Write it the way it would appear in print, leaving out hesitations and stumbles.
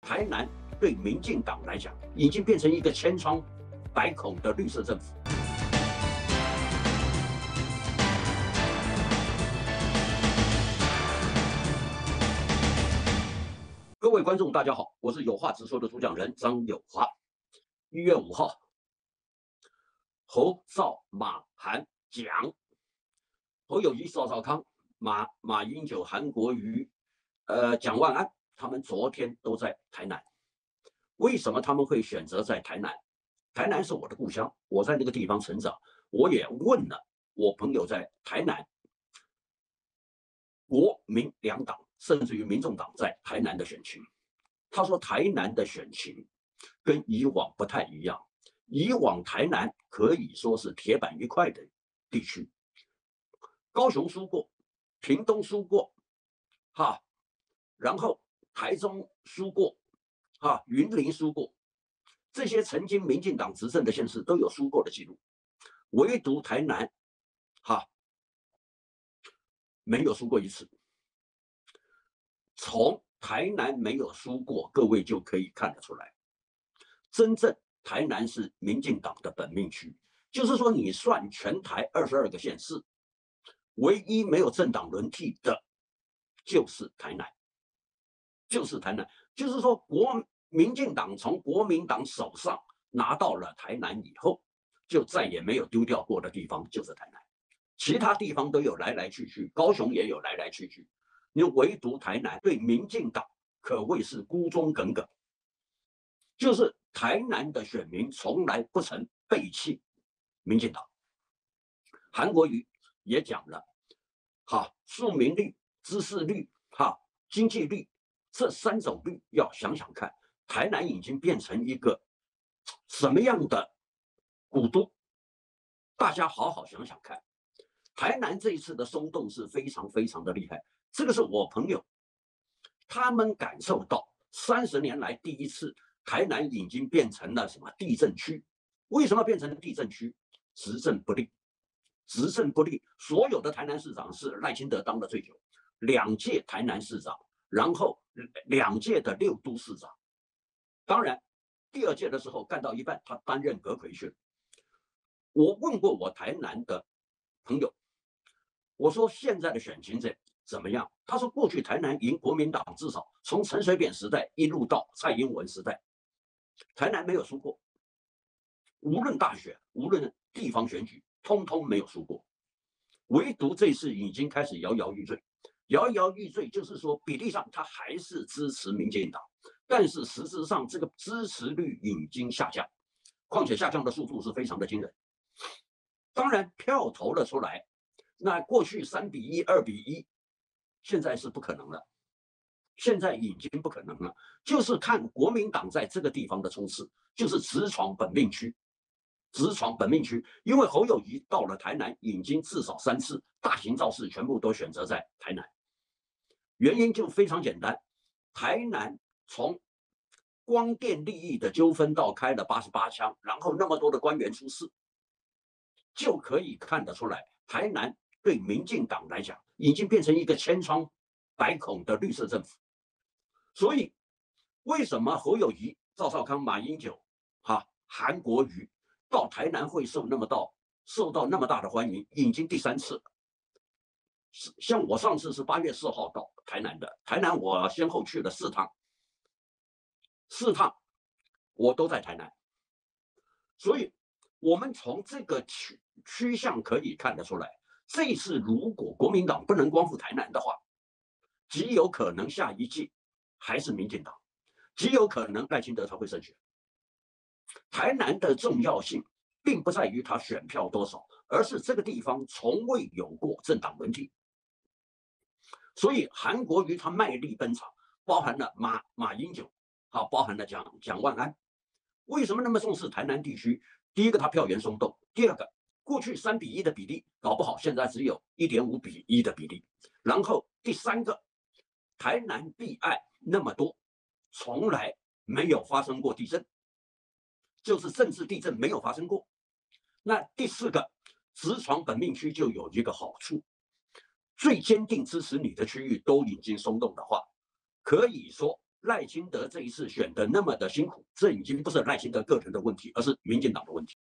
台南对民进党来讲，已经变成一个千疮百孔的绿色政府。各位观众，大家好，我是有话直说的主讲人张友华。1月5号，侯、赵、马、韩、蒋，侯友宜、赵少康、马英九、韩国瑜、蒋万安，他们昨天都在台南。为什么他们会选择在台南？台南是我的故乡，我在那个地方成长。我也问了我朋友在台南，国民两党，甚至于民众党在台南的选情。他说台南的选情跟以往不太一样，以往台南可以说是铁板一块的地区，高雄输过，屏东输过，然后台中输过，云林输过，这些曾经民进党执政的县市都有输过的记录，唯独台南，没有输过一次。从台南没有输过，各位就可以看得出来，真正台南是民进党的本命区，就是说你算全台22个县市，唯一没有政党轮替的就是台南，就是说民进党从国民党手上拿到了台南以后，就再也没有丢掉过的地方就是台南，其他地方都有来来去去，高雄也有来来去去，你唯独台南对民进党可谓是孤忠耿耿，就是台南的选民从来不曾背弃民进党。韩国瑜也讲了，庶民率、知识率、经济率这3种率要想想看，台南已经变成一个什么样的古都？大家好好想想看，台南这一次的松动是非常非常的厉害。这个是我朋友，他们感受到30年来第一次，台南已经变成了什么地震区？为什么变成地震区？执政不力，执政不力。所有的台南市长是赖清德当的最久，2届台南市长，然后2届的6都市长。当然，第2届的时候干到一半，他担任阁揆去了。我问过我台南的朋友，我说现在的选情怎么样？他说过去台南赢国民党，至少从陈水扁时代一路到蔡英文时代，台南没有输过，无论大选，无论地方选举，通通没有输过。唯独这次已经开始摇摇欲坠，摇摇欲坠就是说比例上他还是支持民进党，但是实质上这个支持率已经下降，况且下降的速度是非常的惊人。当然票投了出来，那过去3比1、2比1，现在是不可能了，现在已经不可能了，就是看国民党在这个地方的冲刺，就是直闯本命区，因为侯友宜到了台南已经至少3次，大型造势全部都选择在台南，原因就非常简单，台南从光电利益的纠纷到开了88枪，然后那么多的官员出事，就可以看得出来，台南对民进党来讲，已经变成一个千疮百孔的绿色政府。所以，为什么侯友宜、赵少康、马英九、韩国瑜到台南会受到那么大的欢迎？已经第3次了。像我上次是8月4号到台南的，台南我先后去了4趟，我都在台南。所以，我们从这个趋向可以看得出来，这一次如果国民党不能光复台南的话，极有可能下一届还是民进党，极有可能赖清德才会胜选。台南的重要性并不在于他选票多少，而是这个地方从未有过政党轮替。所以韩国瑜他卖力奔场，包含了马英九，包含了蒋万安。为什么那么重视台南地区？第一个，他票源松动；第二个，过去3比1的比例，搞不好现在只有1.5比1的比例。然后第3个，台南避案那么多，从来没有发生过地震，就是政治地震没有发生过。那第4个，直闯本命区就有一个好处，最坚定支持你的区域都已经松动的话，可以说赖清德这一次选的那么的辛苦，这已经不是赖清德个人的问题，而是民进党的问题。